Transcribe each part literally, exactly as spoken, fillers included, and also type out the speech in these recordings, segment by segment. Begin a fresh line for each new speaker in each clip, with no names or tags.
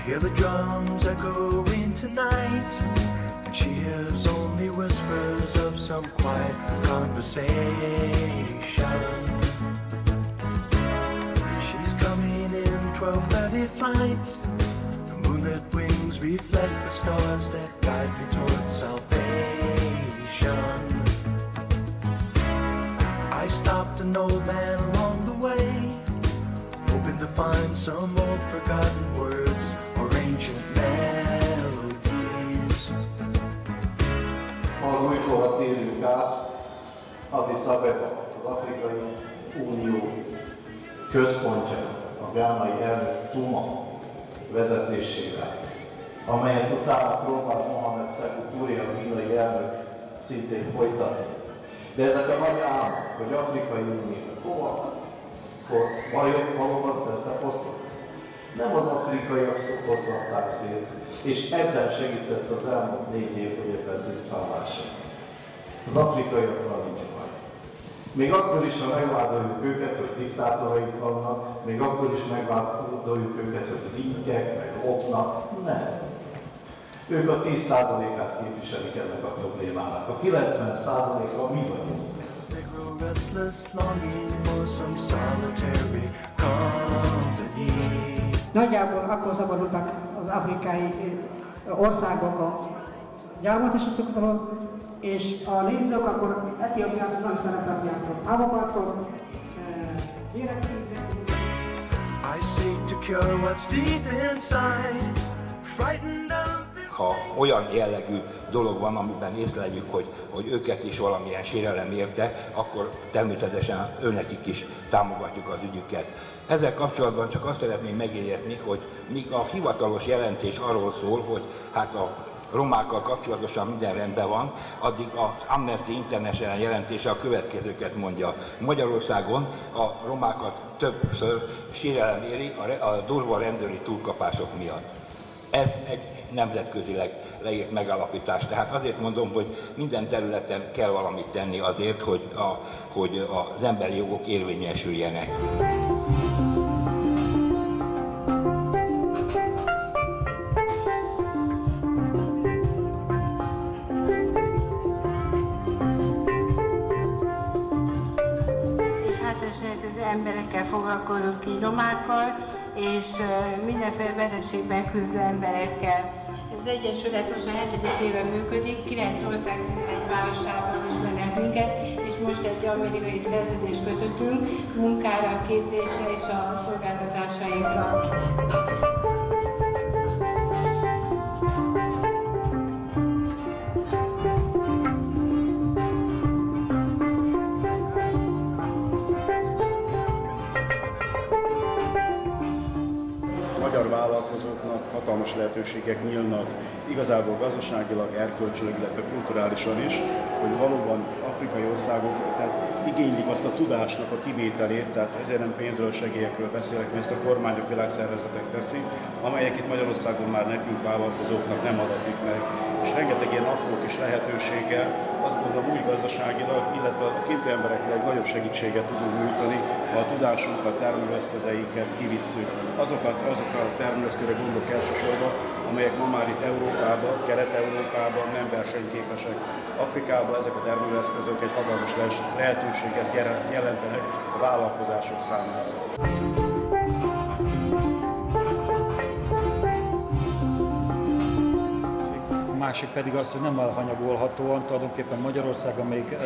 hear the drums echoing tonight, and she hears only whispers of some quiet conversation. She's coming in twelve thirty flight. The moonlit wings reflect the stars that guide me towards salvation. I stopped an old man along the way, hoping to find some old forgotten words or ancient melodies.
Az újkorra térjünk át Addis Abeba, az Afrikai Unió központja, a gánai elnök Zuma vezetésével, amelyet utána próbált Mohamed Sékou Touré, a kínai elnök szintén folytatni. De ezek a nagy álmok, hogy Afrikai Unió hova bajok valóban szerte foszlott. Nem az afrikaiak foszlatták szét, és ebben segített az elmúlt négy év, hogy ebben tisztállása. Az afrikaiakkal nincs baj. Még akkor is, ha megvádoljuk őket, hogy diktátoraik vannak, még akkor is megvádoljuk őket, hogy linkek, meg lopnak, nem. Ők a tíz százalékát képviselik ennek a problémának. A kilencven százaléka mi vagyunk.
Nagyjából akkor szabadultak az afrikai országok a gyarmatosítóktól, és a nézők akkor Etiópiában nagy szerepet játszott. Támogatott,
I seek to cure what's deep inside, frightened of.
Ha olyan jellegű dolog van, amiben észleljük, hogy, hogy őket is valamilyen sérelem érte, akkor természetesen őnekik is támogatjuk az ügyüket. Ezzel kapcsolatban csak azt szeretném megjegyezni, hogy míg a hivatalos jelentés arról szól, hogy hát a romákkal kapcsolatosan minden rendben van, addig az Amnesty International jelentése a következőket mondja. Magyarországon a romákat többször sérelem éri a, a durva rendőri túlkapások miatt. Ez egy nemzetközileg leírt megállapítás. Tehát azért mondom, hogy minden területen kell valamit tenni azért, hogy, a, hogy az emberi jogok érvényesüljenek.
És hát az emberekkel foglalkozunk, így romákkal, és mindenféle betegségben küzdő emberekkel. Az Egyesület most a hetedik éve működik, kilenc ország egy városában ismernek minket, és most egy amerikai szerződést kötöttünk munkára, képzésre és a szolgáltatásainkra.
Magyar vállalkozóknak hatalmas lehetőségek nyílnak, igazából gazdaságilag, erkölcsileg, illetve kulturálisan is, hogy valóban afrikai országok tehát igénylik azt a tudásnak a kivételét, tehát ezért nem pénzről, segélyekről beszélek, mert ezt a kormányok, világszervezetek teszik, amelyek itt Magyarországon már nekünk vállalkozóknak nem adatik meg. És rengeteg ilyen apró kis lehetőséggel, azt gondolom úgy gazdaságilag, illetve a kinti embereknek nagyobb segítséget tudunk nyújtani, ha a tudásunkat, termelőeszközeinket kivisszük. Azokat, azok a termelőeszközre gondolok elsősorban, amelyek ma már itt Európában, Kelet-Európában nem versenyképesek. Afrikában ezek a termelőeszközök egy hatalmas lehetőséget jelentenek a vállalkozások számára.
A másik pedig az, hogy nem elhanyagolhatóan tulajdonképpen Magyarország, amelyik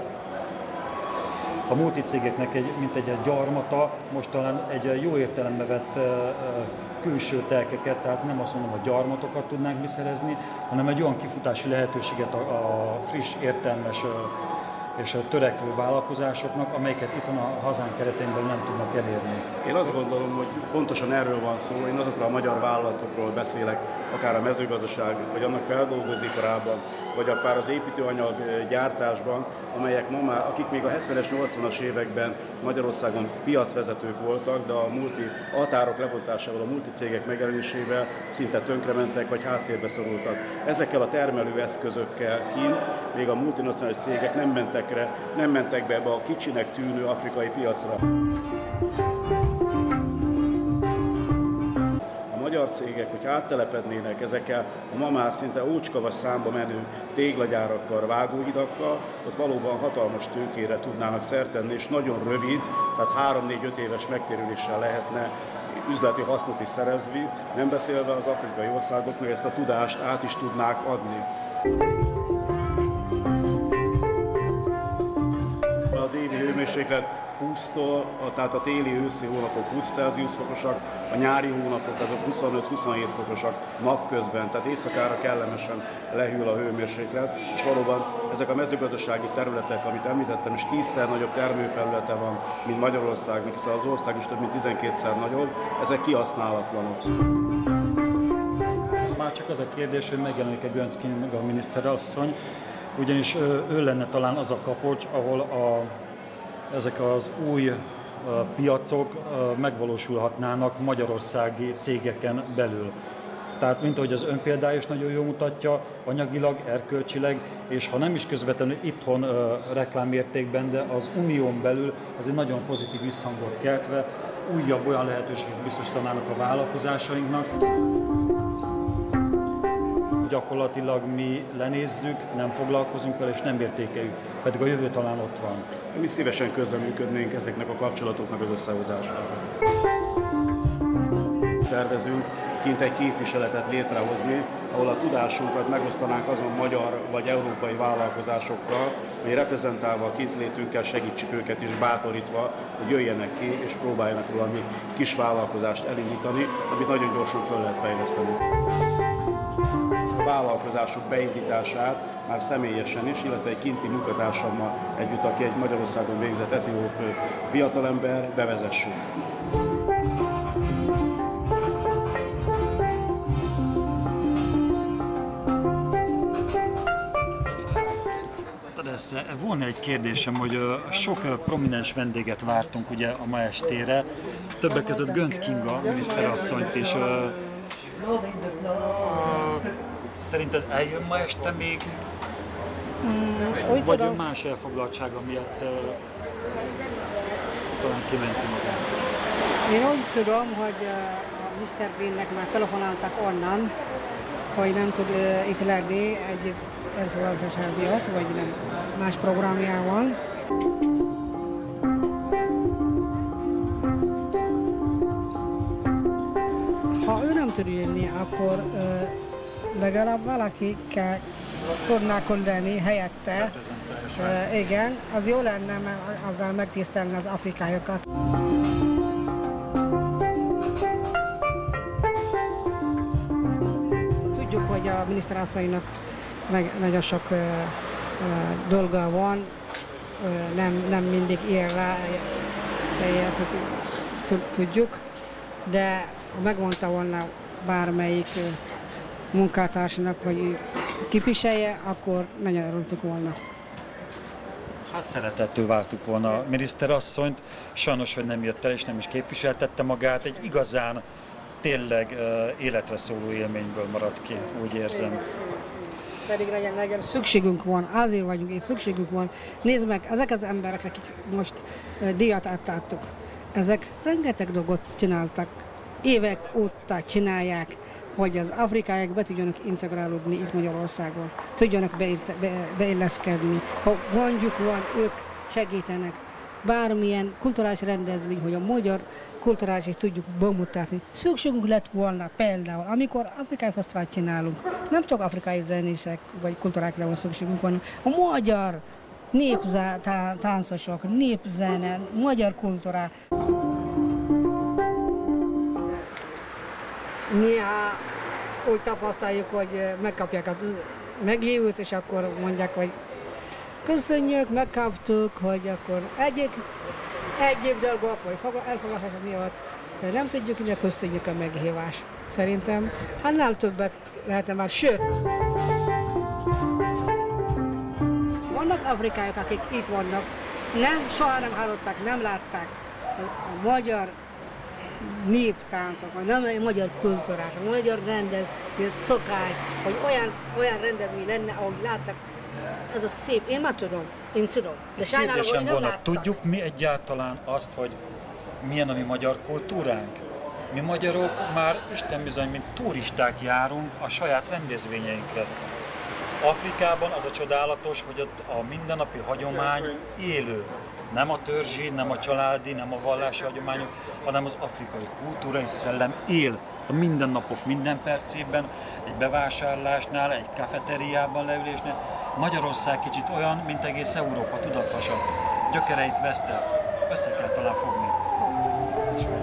a multicégeknek egy, mint egy, egy gyarmata, most talán egy jó értelembe vett külső telkeket, tehát nem azt mondom, hogy gyarmatokat tudnánk beszerezni, hanem egy olyan kifutási lehetőséget a, a friss, értelmes és a törekvő vállalkozásoknak, amelyeket itt a hazánk keretein belül nem tudnak elérni.
Én azt gondolom, hogy pontosan erről van szó, én azokról a magyar vállalatokról beszélek, akár a mezőgazdaság, vagy annak feldolgozóiparában, vagy akár az építőanyag gyártásban, amelyek ma már, akik még a hetvenes, nyolcvanas években Magyarországon piacvezetők voltak, de a multi határok lebontásával, a multicégek megjelenésével szinte tönkrementek, vagy háttérbe szorultak. Ezekkel a termelőeszközökkel kint még a multinacionális cégek nem mentek, re, nem mentek be ebbe a kicsinek tűnő afrikai piacra. A magyar magyar cégek, hogy áttelepednének ezekkel a ma már szinte ócskavas számba menő téglagyárakkal, vágóhidakkal, ott valóban hatalmas tőkére tudnának szert tenni, és nagyon rövid, tehát három-négy-öt éves megtérüléssel lehetne üzleti hasznot is szerezni, nem beszélve az afrikai országoknak ezt a tudást át is tudnák adni. Az évi hőmérséklet húsztól, tehát a téli-őszi hónapok húsz Celsius fokosak, a nyári hónapok azok huszonöt-huszonhét fokosak napközben, tehát éjszakára kellemesen lehűl a hőmérséklet, és valóban ezek a mezőgazdasági területek, amit említettem, és tízszer nagyobb termőfelülete van, mint Magyarországnak, hiszen az ország is több mint tizenkétszer nagyobb, ezek kihasználatlanok.
Már csak az a kérdés, hogy megjelenik-e Göncz Kinga miniszterasszony, ugyanis ő lenne talán az a kapocs, ahol a ezek az új piacok megvalósulhatnának magyarországi cégeken belül. Tehát, mint ahogy az ön példája is nagyon jól mutatja, anyagilag, erkölcsileg, és ha nem is közvetlenül itthon reklámértékben, de az unión belül az egy nagyon pozitív visszhangot keltve, újabb olyan lehetőséget biztosítanának a vállalkozásainknak. Gyakorlatilag mi lenézzük, nem foglalkozunk vele és nem értékeljük, pedig a jövő talán ott van.
Mi szívesen közreműködnénk ezeknek a kapcsolatoknak az összehozásában. Tervezünk kint egy képviseletet létrehozni, ahol a tudásunkat megosztanánk azon magyar vagy európai vállalkozásokkal, mely reprezentálva a kint létünkkel segítsük őket is bátorítva, hogy jöjjenek ki és próbáljanak valami kis vállalkozást elindítani, amit nagyon gyorsan föl lehet fejleszteni. A vállalkozások beindítását már személyesen is, illetve egy kinti munkatársammal együtt, aki egy Magyarországon végzett etióp fiatalember, bevezessük.
Volna egy kérdésem, hogy sok prominens vendéget vártunk ugye a ma estére, többek között Göncz Kinga miniszterasszonyt is. Szerinted eljön ma este még?
Mm, úgy
vagy
tudom,
más elfoglaltsága miatt uh, talán kimenti magát?
én úgy tudom, hogy uh, a miszter Greennek már telefonáltak onnan, hogy nem tud uh, itt lenni egy elfoglaltság miatt, vagy nem más programjában. Ha ő nem tud jönni, akkor uh, legalább valaki kell tudná küldeni helyette. Uh, igen, az jó lenne, mert azzal megtisztelni az afrikaiakat. Tudjuk, hogy a miniszterasszonynak nagyon sok uh, uh, dolga van, uh, nem, nem mindig ér rá, tudjuk, de ha megmondta volna bármelyik uh, munkatársának, hogy képviselje, akkor nagyon örültük volna.
Hát szeretettől vártuk volna a miniszterasszonyt, sajnos, hogy nem jött el és nem is képviseltette magát, egy igazán, tényleg uh, életre szóló élményből maradt ki, úgy érzem.
Pedig nagyon, nagyon szükségünk van, azért vagyunk, és szükségünk van. Nézd meg, ezek az emberek, akik most uh, díjat átadtuk, ezek rengeteg dolgot csináltak, évek óta csinálják, hogy az afrikaiak be tudjanak integrálódni itt Magyarországon, tudjanak beilleszkedni. Ha mondjuk van, ők segítenek bármilyen kulturális rendezvény, hogy a magyar kulturális tudjuk bemutatni. Szükségünk lett volna például, amikor afrikai fesztivált csinálunk, nem csak afrikai zenések vagy kultúrákra van szükségünk van, a magyar néptáncosok, népzene, magyar kultúra. Néha úgy tapasztaljuk, hogy megkapják a meghívót, és akkor mondják, hogy köszönjük, megkaptuk, hogy akkor egyik, egyéb dolgok, vagy elfogadás miatt nem tudjuk, hogy köszönjük a meghívást. Szerintem annál többet lehetne már, sőt, vannak afrikaiak, akik itt vannak, nem, soha nem hallották, nem látták a magyar néptáncok, vagy nem a magyar kultúrát, a magyar rendezvény, szokás, hogy olyan, olyan rendezvény lenne, ahogy láttak, ez a szép, én már tudom, én tudom, de sajnálom, hogy nem láttak.
Tudjuk mi egyáltalán azt, hogy milyen a mi magyar kultúránk? Mi magyarok már Isten bizony, mint turisták járunk a saját rendezvényeinkre. Afrikában az a csodálatos, hogy ott a mindennapi hagyomány élő. Nem a törzsi, nem a családi, nem a vallási hagyományok, hanem az afrikai kultúra és szellem él a mindennapok minden percében, egy bevásárlásnál, egy kafeteriában leülésnél. Magyarország kicsit olyan, mint egész Európa tudathasadt. Gyökereit vesztett. Össze kell talán fogni.